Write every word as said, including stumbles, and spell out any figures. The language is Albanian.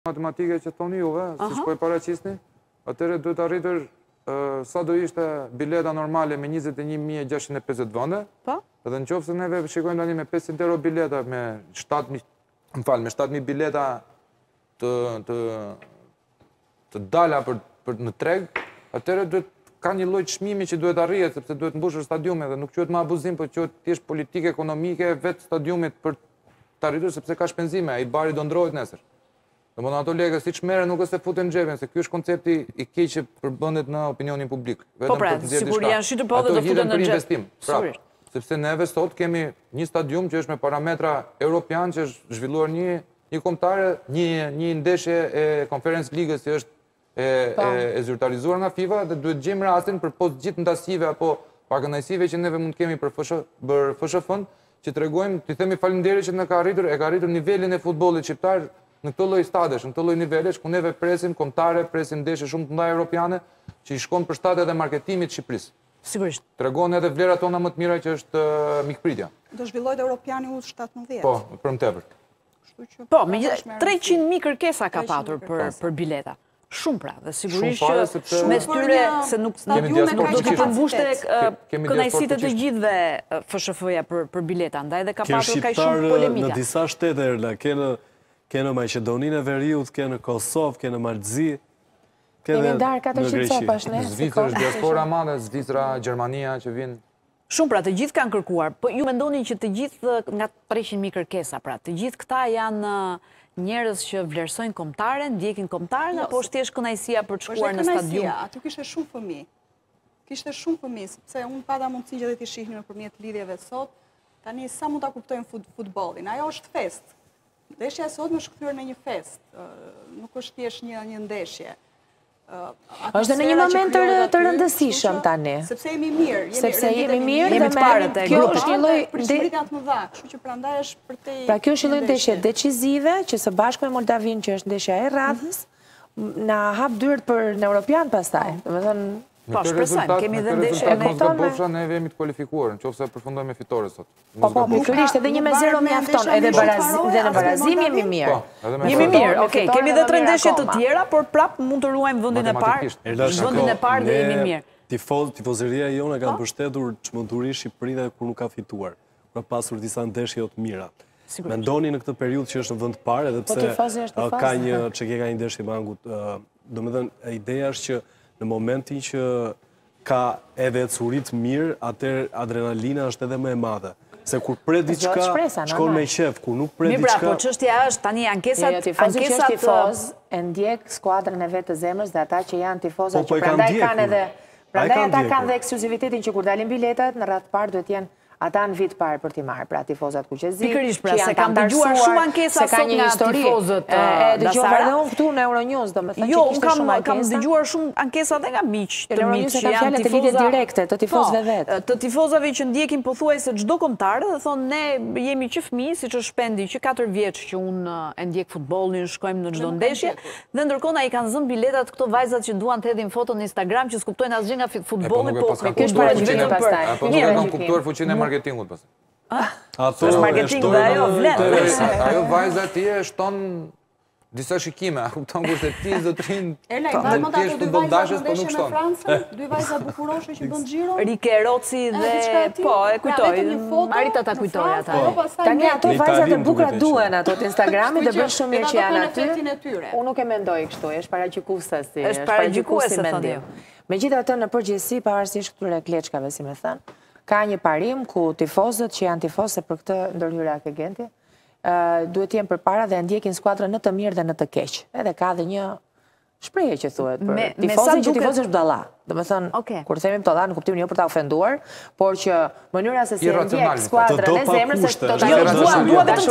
Matematike që thoni juve, si shpoj paracisni, atëre duhet arritur sa do ishte bileta normale me njëzet e një mijë e gjashtëqind e pesëdhjetë vënde, edhe në qofë se neve shikojmë tani me pesëqind euro bileta, me shtatë mijë, më falë, me shtatë mijë bileta të dala në treg, atëre duhet ka një lloj çmimi që duhet arrihet, sepse duhet mbushur stadiume dhe nuk quhet më abuzim, por quhet thjesht politikë ekonomike vetë stadiumit për të arritur, sepse ka shpenzime, ai bari do ndrohet nesër. Domethënë ato lekë siç merren nuk është se futen në xhepin, se ky është koncepti i keq që përbendet në opinionin publik. Po pra, sigurisht janë shitur po dhe do futen në xhep. Sigurisht. Sepse neve sot kemi një stadium që është me parametra europian, që është zhvilluar një një kombëtare, një një ndeshje e Conference Ligës që është e e zyrtarizuar nga FIFA dhe duhet gjejmë rastin për post gjithë ndasive apo pakëndajsive që neve mund të kemi për F S F-n, që tregojmë, ti themi faleminderit që na ka arritur, e ka arritur nivelin e futbollit shqiptar në këtë lloj stadesh, në këtë lloj nivelesh ku neve presim kombëtare, presim ndeshje shumë të mëdha europiane që i shkon përshtatet edhe marketimit të Shqipërisë. Sigurisht. Tregon edhe vlerat tona më të mira që është mikpritja. Do zhvillohet Europiani U shtatëmbëdhjetë. Po, për më tepër. Po, me treqind mijë kërkesa ka patur për bileta. Shumë pra, dhe sigurisht që mes tyre se nuk do t'i përmbushte kënaqësitë të gjithëve F S F-ja për bileta, ndaj dhe ka patur kaq shumë polemika. Në disa shtete erla, kene Maqedoninë e Veriut, kene Kosovë, kene Malzi, kene në Greqi. Zvicra është diaspora madhe, Zvicra, Gjermania që vinë. Shumë pra, të gjithë kanë kërkuar, po ju mendoni që të gjithë nga treqind mijë kërkesa, pra, të gjithë këta janë njerëz që vlerësojnë kombëtare, ndjekin kombëtaren, apo është thjesht kënaqësia për të shkuar në stadium? Aty kishte shumë fëmijë. Kishte shumë fëmijë, sepse unë pata mundësi që dhe t'i shihni nëpërmjet lidhjeve sot, tani sa mund ta kuptojmë futbollin. Ajo është fest. Ndeshja e sotme është kthyer në një fest. Nuk është thjesht një një ndeshje. Është në një moment të rëndësishëm tani. Sepse jemi mirë, sepse jemi mirë dhe me kjo është një lloj ndeshje të mëdha, kështu që prandaj është për te. Pra kjo është një lloj ndeshje decizive që së bashku me Moldavin që është ndeshja e radhës, na hap dyert për në Europian pastaj. Domethënë po, shpresojmë, kemi dhe ndeshje me këto bofsha, ne jemi të kualifikuar, nëse përfundojmë me fitore sot. Po, po, pikërisht edhe një me zero mjafton, edhe dhe në barazim jemi mirë. Jemi mirë, okej, kemi dhe tre ndeshje të tjera, por prap mund të ruajmë vendin e parë. Vendin e parë dhe jemi mirë. Tifozëria jone kanë mbështetur çmendurisht Shqipërinë kur nuk ka fituar, ka pasur disa ndeshje të mira. Mendoni në këtë periudhë që është në vend parë, edhe pse ka një çeke ka një ndeshje me angut, domethënë ideja është që në momentin që ka edhe curit mirë, atër adrenalina është edhe më e madhe. Se kur pret diçka, shkon me qef, kur nuk pret diçka... Mi pra, po qështja është, tani ankesat... Tifozi që është tifoz, e ndjek skuadrën e vetë të zemrës dhe ata që janë tifoza që prandaj kanë edhe... Prandaj ata kanë dhe ekskluzivitetin që kur dalin biletat, në ratë parë duhet jenë ata në vit parë për t'i marrë, pra tifozat kuqezi, Pikërisht pra, se kam dëgjuar shumë ankesa sot nga tifozët Dëgjuar edhe unë këtu në Euronews, do me thënë që kishte shumë ankesa. Kam dëgjuar shumë ankesa dhe nga miq të miq që janë tifoza. Lidhje direkte të tifozëve vetë. Të tifozave që ndjekin pothuajse çdo kombëtar dhe thonë ne jemi që fëmijë, siç është Shpendi, që katër vjeç që unë e ndjek futbollin, shkojmë në çdo ndeshje, dhe ndërkohë ai kanë zënë biletat këto vajzat që duan të hedhin foto në Instagram që s'kuptojnë asgjë nga futbolli, po kjo është paragjykimi pastaj. Po nuk e kanë kuptuar fuqinë e marketingut pastaj. Ato është marketing dhe ajo vlen. Ajo vajza ti e shton disa shikime, a kupton kurse ti zotrin të kesh futbolldashes po nuk shton. Dy vajza bukuroshe që bën xhiro. Rike Roci dhe po e kujtoj. Marita ta kujtoj ata. Tani ato vajzat e bukura duhen ato të Instagramit dhe bën shumë mirë që janë aty. Unë nuk e mendoj kështu, është paragjykuese si, është paragjykuese mendim. Megjithatë në përgjithësi pavarësisht këtyre kleçkave, si më thënë, ka një parim ku tifozët që janë tifozë për këtë ndërhyrje ke Genti, duhet të jenë përpara dhe ndjekin skuadrën në të mirë dhe në të keq. Edhe ka dhe një shprehje që thuhet për tifozin që tifozë është budalla. Domethënë, kur themi budalla në kuptimin jo për ta ofenduar, por që mënyra se si ndjek skuadrën e zemrës është totalisht